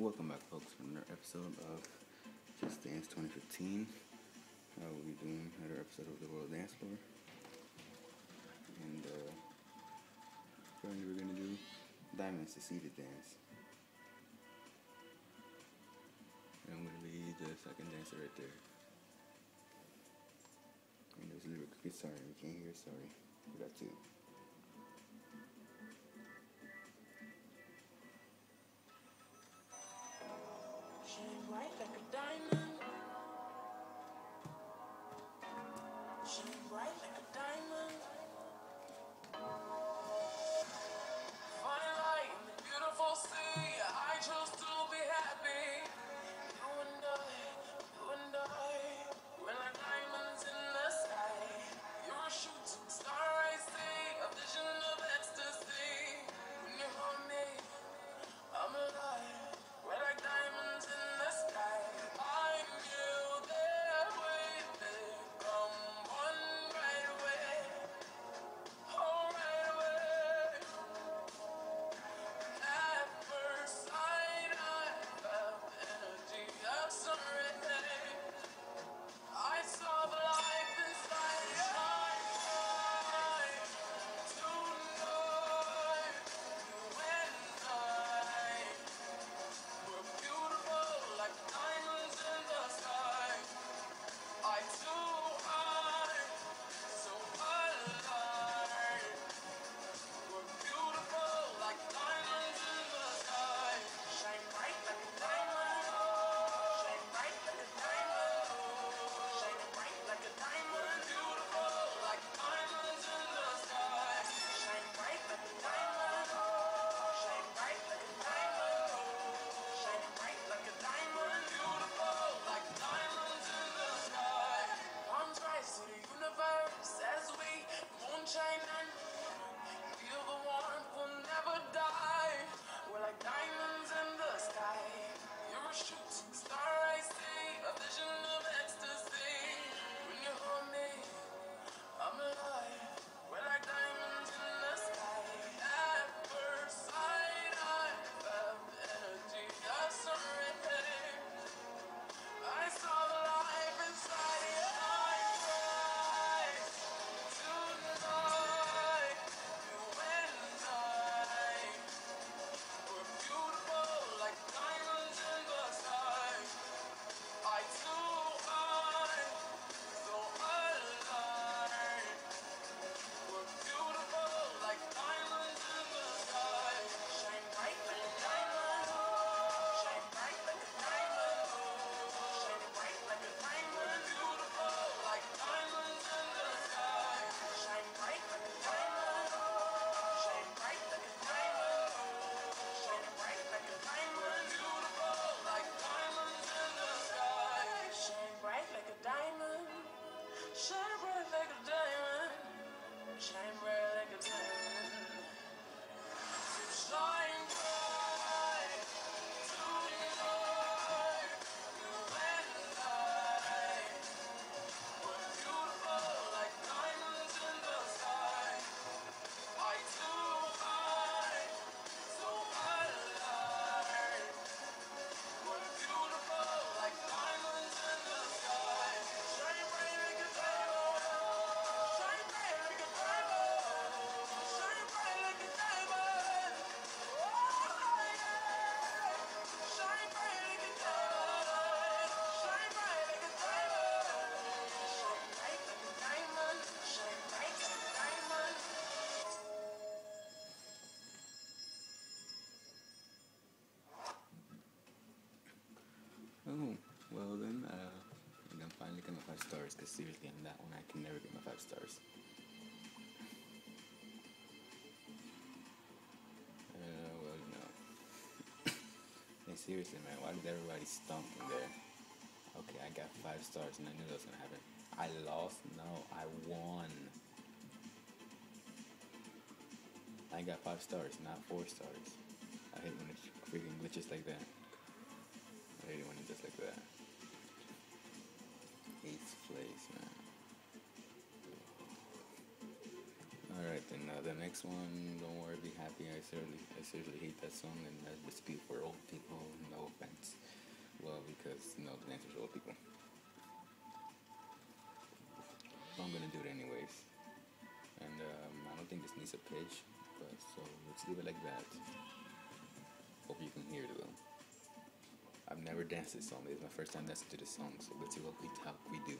Welcome back, folks, to another episode of Just Dance 2015. We'll be doing another episode of the World Dance Floor. And currently we're going to do Diamonds, the Seated Dance. And I'm going to be the second dancer right there. And there's a little guitar, you can't hear, sorry. Forgot to. Shine bright like a diamond. Shine bright like a diamond. Fine light in the beautiful sea. I chose to be happy. You and I, we're like diamonds in the sky. You're a shooting star, I see, a vision of ecstasy. When you hold me, I'm alive. We're like diamonds in the sky. I knew that we'd become one right away. Oh, right away. At first sight, I felt the energy of sun rays. I saw the life inside your eyes. Tonight, you and I. We're beautiful like diamonds in the sky. Eye to eye, so alive. We're beautiful like diamonds in the sky. Shine bright like a diamond. Shine bright like a diamond. Shine bright like a diamond. Beautiful like diamonds in the sky. Shine bright like a diamond. Shine bright like a diamond. Shine bright like a diamond. Beautiful like diamonds in the sky. Arms rise to the universe as we moonshine and feel the warmth will never die. We're like diamonds in the sky. You're a shooting star, I see, a vision of ecstasy. When you hold me, I'm alive. We're like diamonds in the sky. At first sight, I felt the energy of sun rays. I saw the life inside your eyes. Tonight, you and I. We're beautiful like diamonds in the sky. Eye to eye, so alive. We're beautiful like diamonds in the sky. Shine bright like a diamond. Shine bright like a diamond. Shine bright like a diamond. Beautiful like diamonds in the sky. Shine bright like a diamond. Shine bright like a diamond. Shine bright like a diamond. Beautiful like diamonds in the sky. Shine bright like a diamond. Shine bright like a diamond. Shine bright like a diamond. Shine bright tonight. You and I. We're beautiful like diamonds in the sky. Eye to eye, so alive. We're beautiful like diamonds in the sky. Shine bright like a diamond. Shine bright like a diamond. Shine bright like a diamond. Oh, yeah. Shine bright like a diamond. Shine bright like a diamond. Shine bright like a diamond. Shine bright like a diamond. Oh, well then, I'm finally get my 5 stars, because seriously, on that one, I can never get my 5 stars. Well, no. Hey, seriously, man, why did everybody stump me there? Okay, I got 5 stars, and I knew that was gonna happen. I lost? No, I won. I got 5 stars, not 4 stars. I hate when it freaking glitches like that. I hate it when it's just like that. 8th place, man. Alright, then the next one, Don't Worry, Be Happy. I seriously hate that song, and that's basically for old people. No needs a pitch, but so let's leave it like that. Hope you can hear it though. I've never danced this song. It's my first time dancing to this song, so let's see how we do.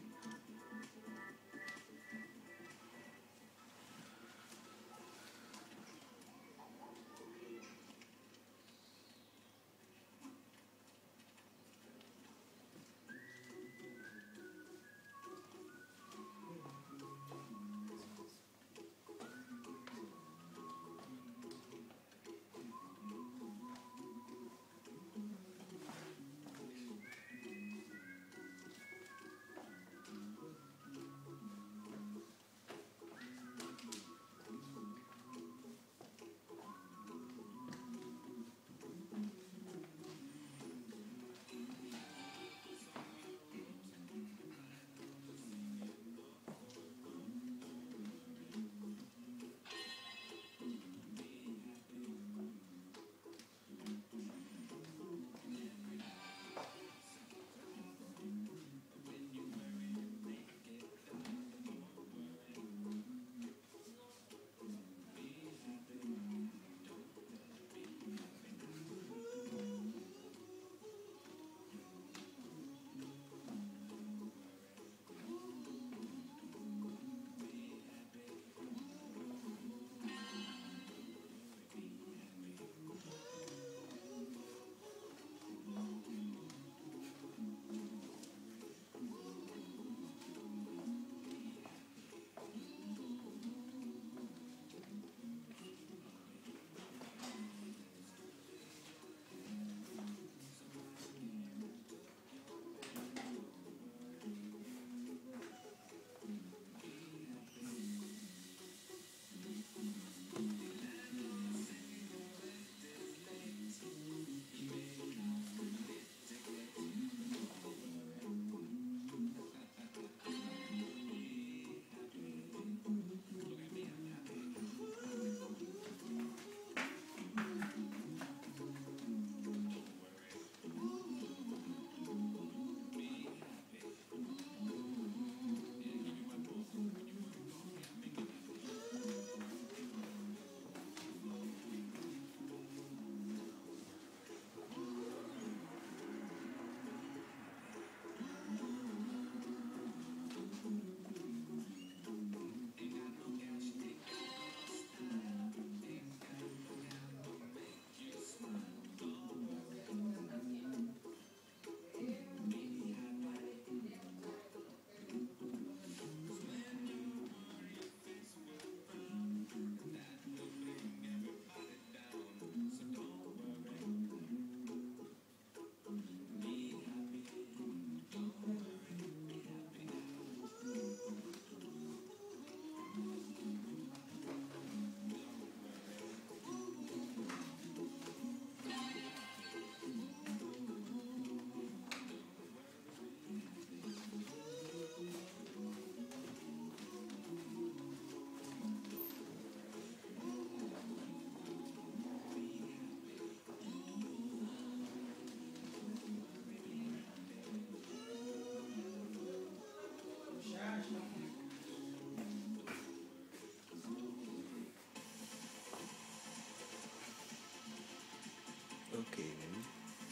Okay then.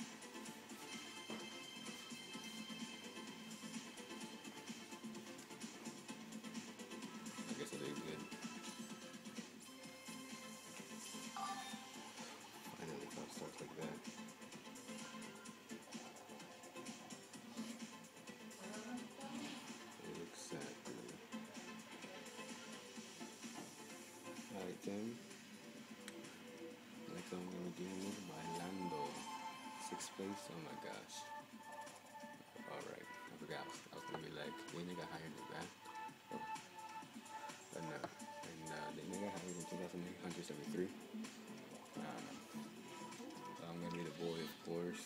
I guess it is good. Finally, if it starts like that. Exactly. Alright then. Next I'm gonna be doing is Bailando. Sixth place. Oh my gosh. Alright. I forgot. I was gonna be like, they nigga hired me back. Oh. But no. And they nigga hired in 2,873. I'm gonna be the boy, of course.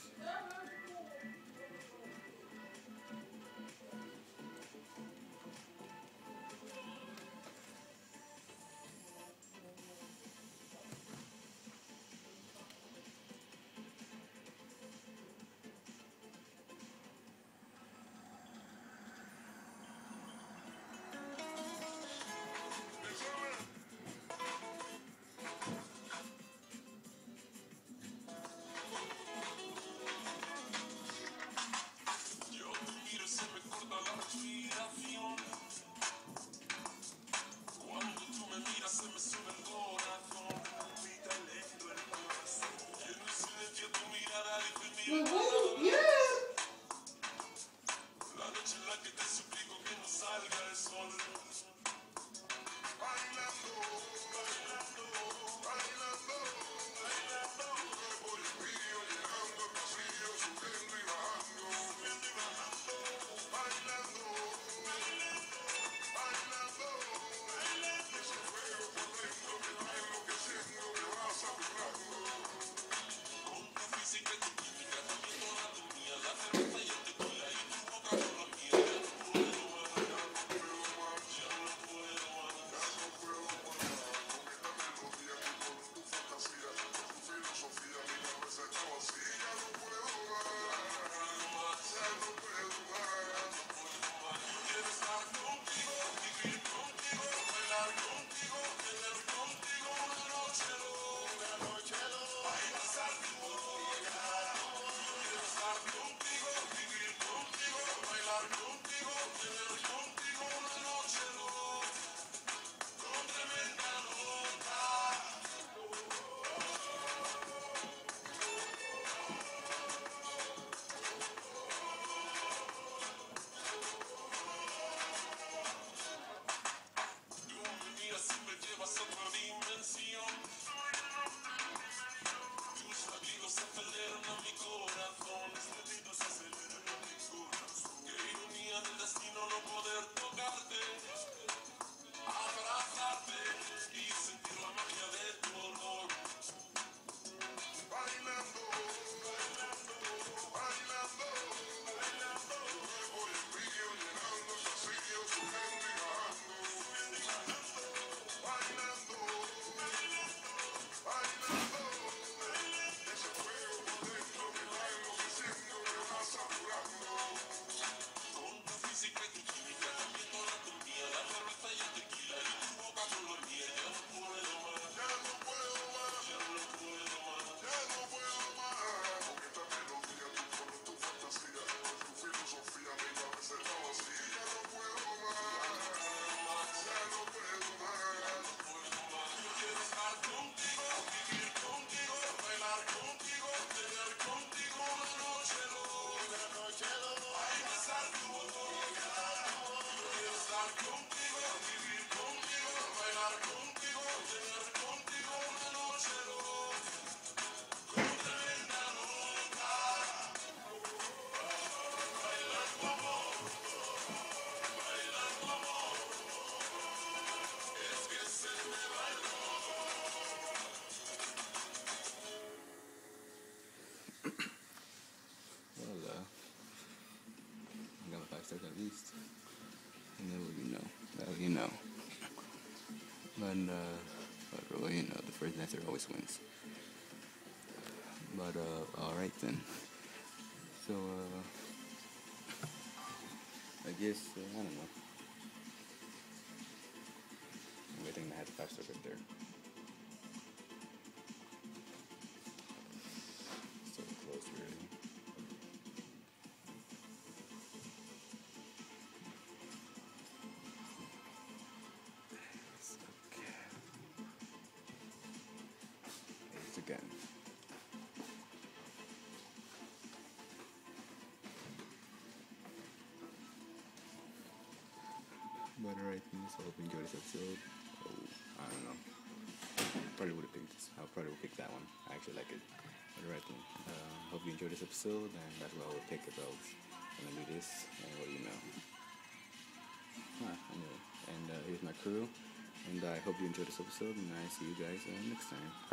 Woohoo! Yeah! Well, I got my 5 stars at least. And then what you know. Well, you know. But well, you know, the first answer always wins. But, alright then. So, I guess, I don't know. I think I had the 5 stars right there. So close, really. Okay. Ace again. But alright, so I hope you enjoyed this episode. Oh, I don't know. Probably would have picked this. I probably would pick that one. I actually like it. But alright then. Hope you enjoyed this episode, and that's what I would pick if I was gonna do this. And what do you know? Anyway. And here's my crew. And I hope you enjoyed this episode, and I see you guys next time.